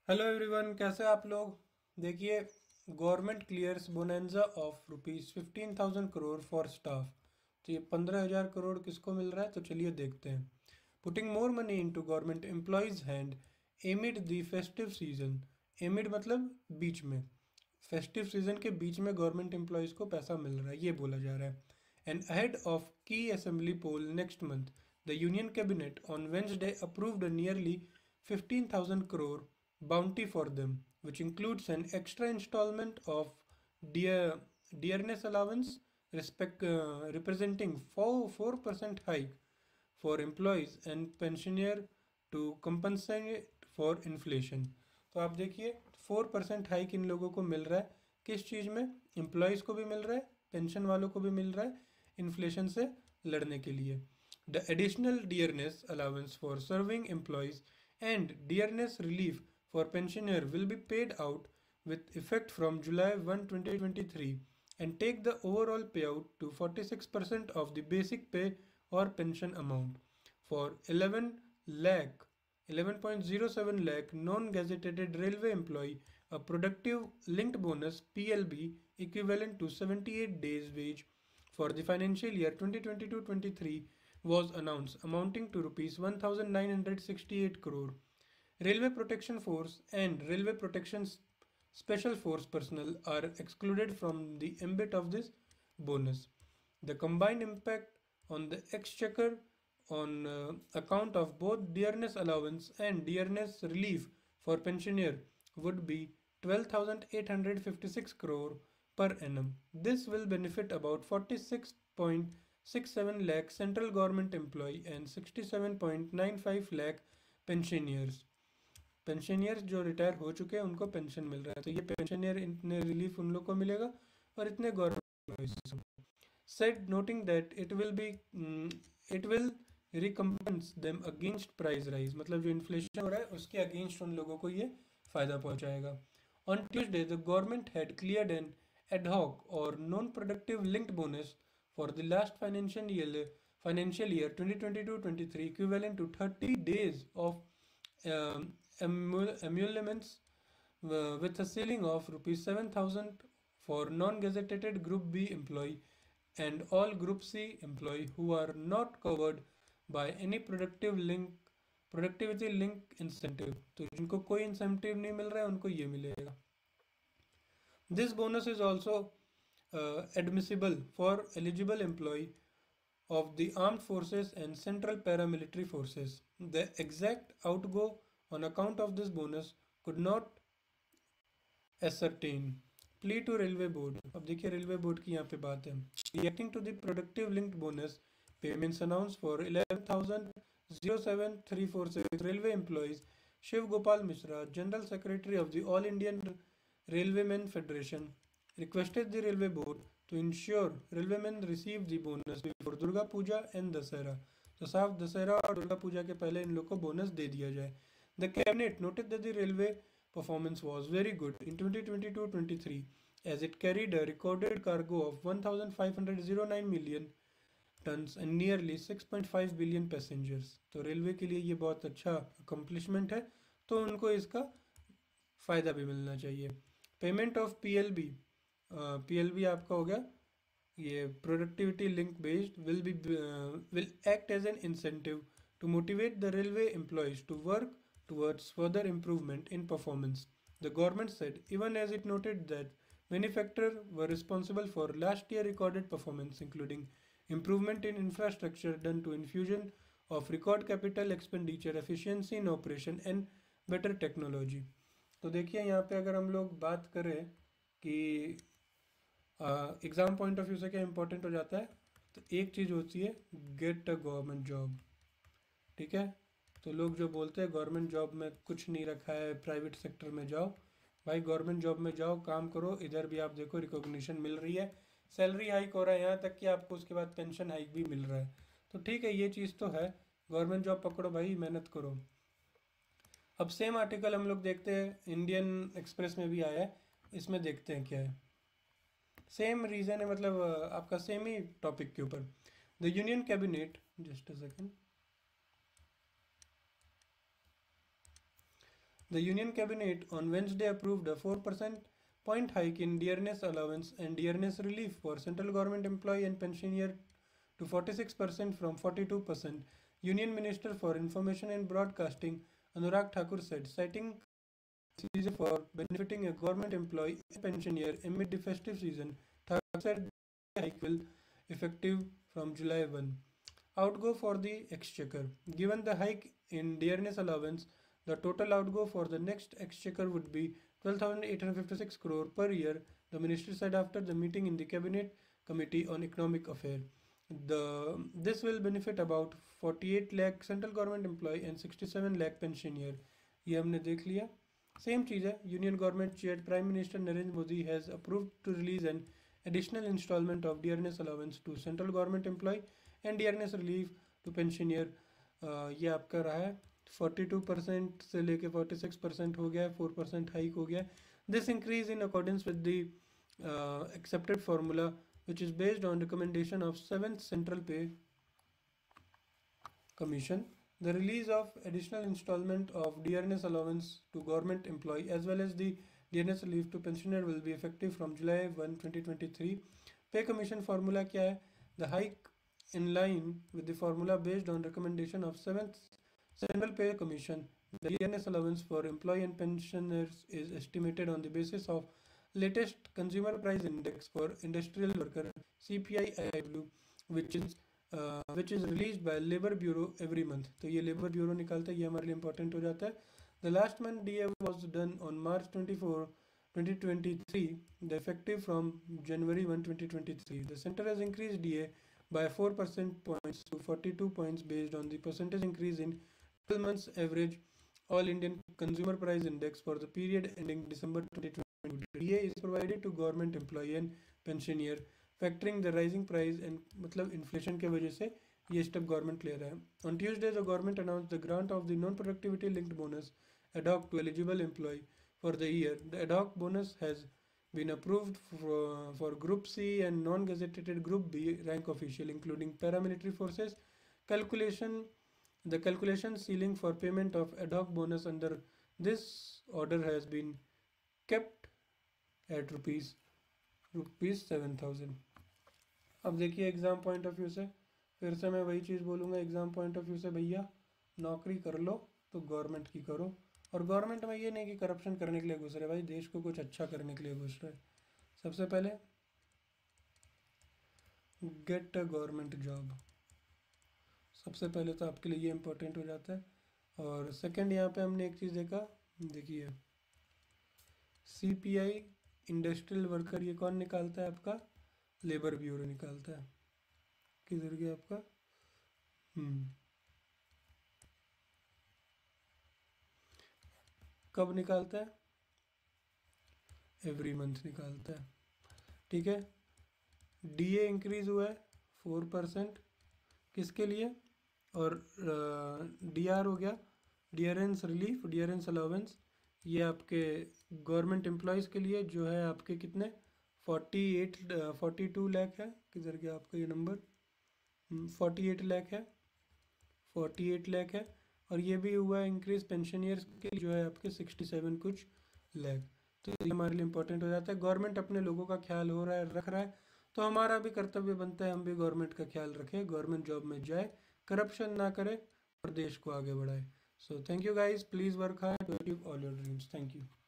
Hello everyone, कैसे आप लोग। देखिए, government clears bonanza of ₹15,000 crore for staff. तो ये 15,000 करोड़ किसको मिल रहा है, तो चलिए देखते हैं। Putting more money into government employees hand amid the festive season. Amid मतलब बीच में, फेस्टिव सीजन के बीच में गवर्नमेंट एम्प्लॉयज को पैसा मिल रहा है, ये बोला जा रहा है। एंड अहेड ऑफ की assembly poll next month, the union cabinet on Wednesday approved nearly 15,000 crore bounty for them, which includes an extra installment of dear, dearness allowance representing 4% hike for employees and pensioner to compensate for inflation। तो आप देखिए, 4% hike in लोगों को मिल रहा है। किस चीज़ में? Employees को भी मिल रहा है, पेंशन वालों को भी मिल रहा है, इन्फ्लेशन से लड़ने के लिए। The additional dearness allowance for serving employees and dearness relief for pensioner will be paid out with effect from July 1, 2023 and take the overall payout to 46% of the basic pay or pension amount. For 11.07 lakh non-gazetted railway employee, a productive linked bonus PLB equivalent to 78 days wage for the financial year 2022-23 was announced, amounting to rupees 1,968 crore. Railway Protection Force and Railway Protection Special Force personnel are excluded from the ambit of this bonus. The combined impact on the exchequer on account of both dearness allowance and dearness relief for pensioner would be 12,856 crore per annum. This will benefit about 46.67 lakh central government employee and 67.95 lakh pensioners। Pensioners जो retire हो चुके हैं उनको pension मिल रहा है, तो ये पेंशनियर इतने रिलीफ उन लोग को मिलेगा और इतने government said, noting that it will recompense them against price rise। मतलब जो इन्फ्लेशन हो रहा है उसके अगेंस्ट उन लोगों को ये फायदा पहुंचाएगा। On Tuesday, the government had cleared an ad hoc or non-productive linked bonus for the last financial year 2022-23 equivalent to 30 days of emoluments with a ceiling of rupees 7,000 for non-gazetted Group B employee and all Group C employee who are not covered by any productivity link incentive। तो जिनको कोई incentive नहीं मिल रहा है उनको ये मिलेगा। This bonus is also admissible for eligible employee of the armed forces and central paramilitary forces. The exact outgo on account of this bonus could not ascertain। Plea to railway board। अब देखिए railway board की यहाँ पे बात है। Reacting to the productive linked bonus payments announced for 11,007,346 railway employees, Shiv Gopal Mishra, General Secretary of the All Indian Railwaymen Federation, requested the railway board to ensure railwaymen receive the bonus before Durga Puja and Dasara। तो साफ दशहरा और दुर्गा पूजा के पहले इन लोग को bonus दे दिया जाए। The cabinet noted that the railway performance was very good in 2022-23 as it carried a recorded cargo of 1,509 million tons and nearly 6.5 billion passengers। तो रेलवे के लिए ये बहुत अच्छा अकम्पलिशमेंट है, तो उनको इसका फ़ायदा भी मिलना चाहिए। पेमेंट ऑफ पीएलबी, पीएलबी आपका हो गया ये productivity link based, will act as an incentive to motivate the railway employees to work towards further improvement in performance. The government said, even as it noted that many factors were responsible for last year recorded performance, including improvement in infrastructure done to infusion of record capital expenditure, efficiency in operation and better technology। तो देखिए यहाँ पे अगर हम लोग बात करें कि एग्ज़ाम पॉइंट ऑफ व्यू से क्या इंपॉर्टेंट हो जाता है, तो एक चीज़ होती है गेट अ गवर्नमेंट जॉब। ठीक है, तो लोग जो बोलते हैं गवर्नमेंट जॉब में कुछ नहीं रखा है, प्राइवेट सेक्टर में जाओ। भाई गवर्नमेंट जॉब में जाओ, काम करो, इधर भी आप देखो रिकॉग्निशन मिल रही है, सैलरी हाइक हो रहा है, यहाँ तक कि आपको उसके बाद पेंशन हाइक भी मिल रहा है। तो ठीक है, ये चीज़ तो है, गवर्नमेंट जॉब पकड़ो भाई, मेहनत करो। अब सेम आर्टिकल हम लोग देखते हैं इंडियन एक्सप्रेस में भी आया है, इसमें देखते हैं क्या है। सेम रीज़न है, मतलब आपका सेम ही टॉपिक के ऊपर। The union cabinet, just a second, The Union Cabinet on Wednesday approved a 4% point hike in dearness allowance and dearness relief for central government employee and pensioner to 46% from 42%. Union Minister for Information and Broadcasting Anurag Thakur said, citing season for benefiting a government employee and pensioner amid the festive season. Thakur said the hike will effective from July 1. Outgo for the exchequer. Given the hike in dearness allowance, the total outgo for the next exchequer would be 12,856 crore per year, the ministry said after the meeting in the Cabinet Committee on Economic Affairs. This will benefit about 48 lakh central government employee and 67 lakh pensioner. ये हमने देख लिया. Same चीज़ है. Union government chaired Prime Minister Narendra Modi has approved to release an additional installment of dearness allowance to central government employee and dearness relief to pensioner. ये आपका रहा है 42% से लेके 46% हो गया, 4% हाइक हो गया. This increase in accordance with the accepted formula which is based on recommendation of 7th Central Pay Commission. The release of additional installment of dearness allowance to government employee as well as the dearness relief to pensioner will be effective from July 1, 2023. Pay Commission formula क्या है? The hike in line with the formula based on recommendation of 7th Central Pay Commission. The dearness allowance for employee and pensioners is estimated on the basis of latest consumer price index for industrial worker CPI-IW which is released by Labour Bureau every month. तो ये Labour Bureau निकालता है, ये हमारे लिए important हो जाता है. The last month DA was done on March 24, 2023, the effective from January 1, 2023. The center has increased DA by 4% points to 42 points based on the percentage increase in 12 months average All Indian Consumer Price Index for the period ending December 2022. DA is provided to government employee and pensioner factoring the rising price and मतलब inflation के वजह से ये step government ले रहा है. On Tuesday, the government announced the grant of the non-productivity linked bonus ad hoc to eligible employee for the year. The ad hoc bonus has been approved for Group C and non-gazetted Group B rank official, including paramilitary forces. The calculation ceiling for payment of ad hoc bonus under this order has been kept at rupees 7,000. अब देखिए exam point of view से, फिर से मैं वही चीज़ बोलूँगा. Exam point of view से भैया नौकरी कर लो तो गवर्नमेंट की करो. और गवर्नमेंट में ये नहीं कि करप्शन करने के लिए घुस रहे, भाई देश को कुछ अच्छा करने के लिए घुस रहे. सबसे पहले गेट अ गवर्नमेंट जॉब, सबसे पहले तो आपके लिए ये इम्पोर्टेंट हो जाता है. और सेकंड यहाँ पे हमने एक चीज़ देखा, देखिए CPI इंडस्ट्रियल वर्कर ये कौन निकालता है? आपका लेबर ब्यूरो निकालता है. किधर गया आपका? कब निकालता है? एवरी मंथ निकालता है. ठीक है. DA इंक्रीज हुआ है 4%, किसके लिए? और DR हो गया डियरेंस रिलीफ, डियरेंस अलाउंस, ये आपके गवर्नमेंट एम्प्लॉयज़ के लिए जो है आपके कितने 42 लाख है. किधर गया आपका ये नंबर? 48 लाख है, 48 लाख है. और ये भी हुआ है इंक्रीज पेंशनियर्स के जो है आपके 67 कुछ लाख. तो ये हमारे लिए इंपॉर्टेंट हो जाता है. गवर्नमेंट अपने लोगों का ख्याल हो रहा है, रख रहा है, तो हमारा भी कर्तव्य बनता है हम भी गवर्नमेंट का ख्याल रखें, गवर्नमेंट जॉब में जाए, करप्शन ना करे और देश को आगे बढ़ाए. So thank you guys, please work hard to achieve all your dreams. Thank you.